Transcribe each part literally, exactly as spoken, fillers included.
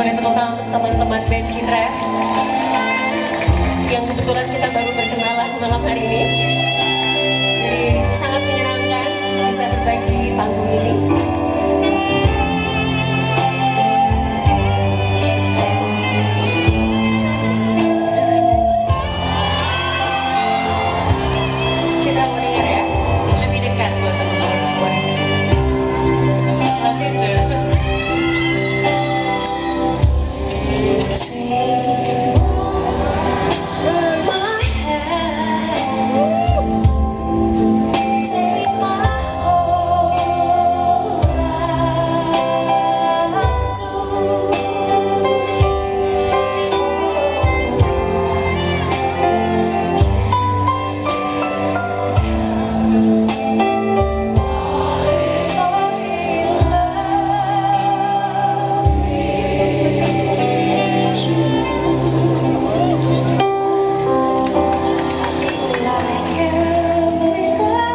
Boleh tepuk tangan untuk teman-teman band Citra yang kebetulan kita baru berkenalan malam hari ini. Jadi sangat menyenangkan bisa berbagi panggung ini. Citra mau dengar ya? Lebih dekat buat teman-teman semua di sini. Love you too. Take my hand, take my whole life too. Fall in love with you. Like every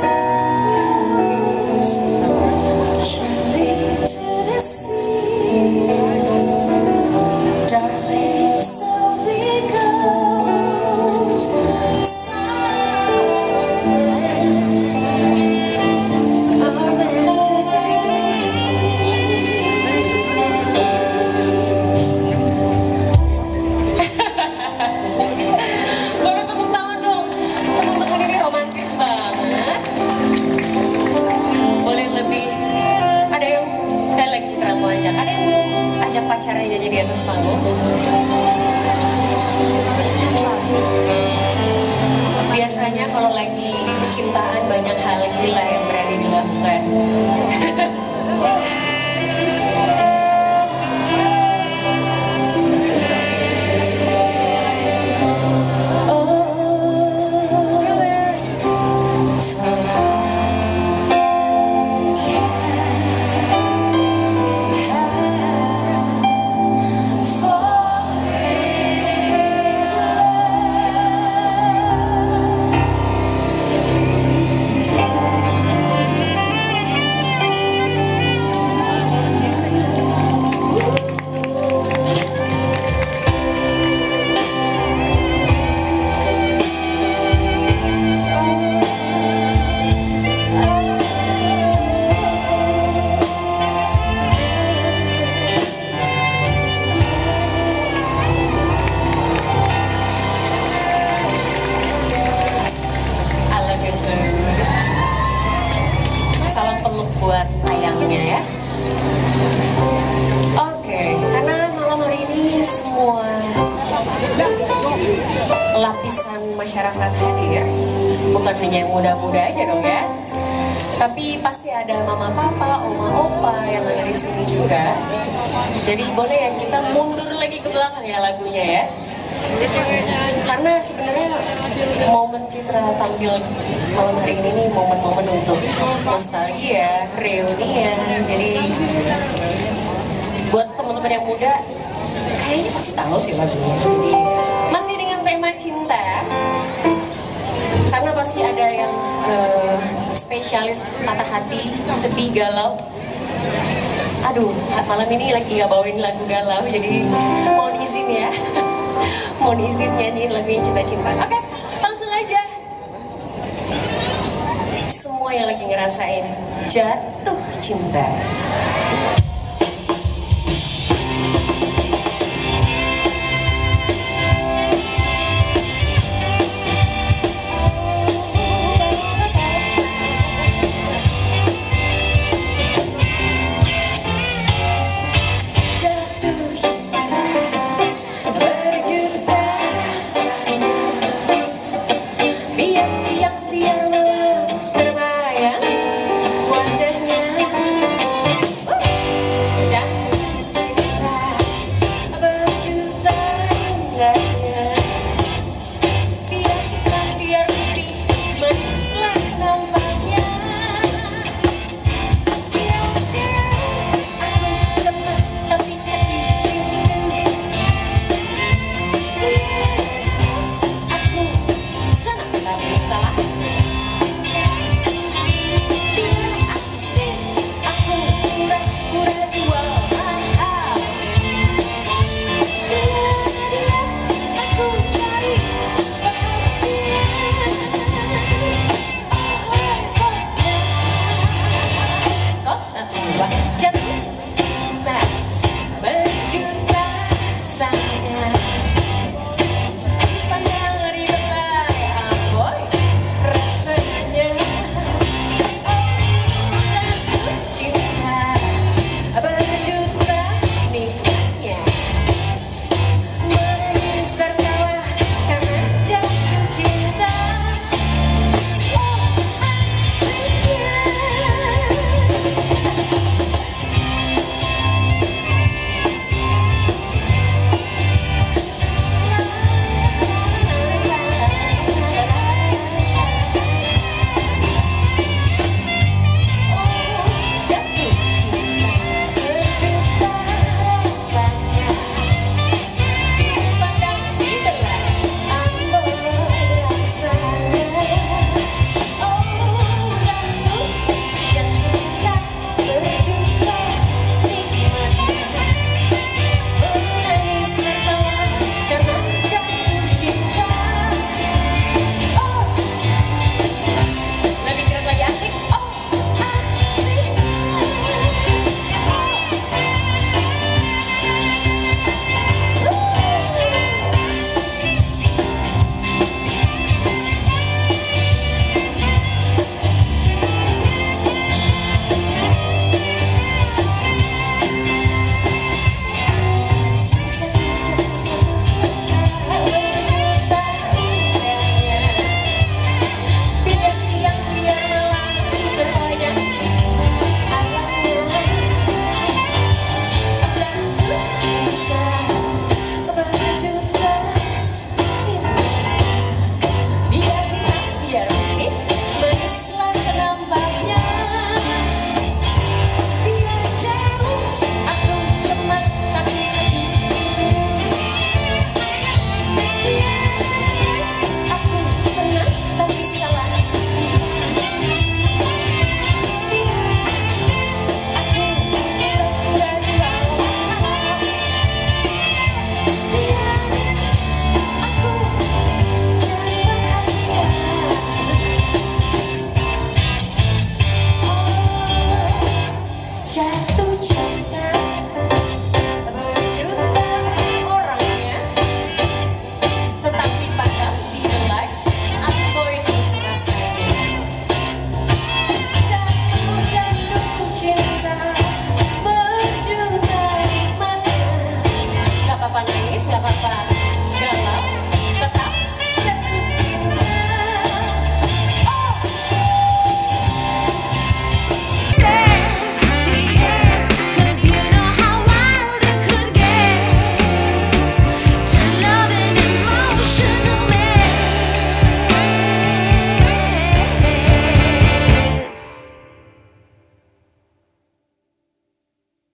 rose surely to the sea, darling, so it goes. Someday are meant to be. Boleh tepuk tangan dong, teman-teman ini romantis banget. Boleh yang lebih, ada yang sekali lagi Citra mau ajak, ada yang mau ajak pacarnya nyanyi di atas panggung. Biasanya kalau lagi kecintaan banyak hal gila yang berani dilakukan. Salam peluk buat ayahnya ya. Oke, karena malam hari ini semua lapisan masyarakat hadir, bukan hanya yang muda-muda aja dong ya, tapi pasti ada mama papa, oma opa yang ada di sini juga. Jadi boleh ya kita mundur lagi ke belakang ya lagunya ya. Karena sebenarnya momen Citra tampil malam hari ini nih momen-momen untuk nostalgia, reunian. Jadi buat teman-teman yang muda kayaknya pasti tahu sih lagunya. Jadi masih dengan tema cinta, karena pasti ada yang uh, spesialis patah hati, sedih, galau. Aduh, malam ini lagi gak bawain lagu galau, jadi mohon izin ya. Mohon izin nyanyiin lagunya cinta-cinta. Oke, langsung aja. Semua yang lagi ngerasain jatuh cinta.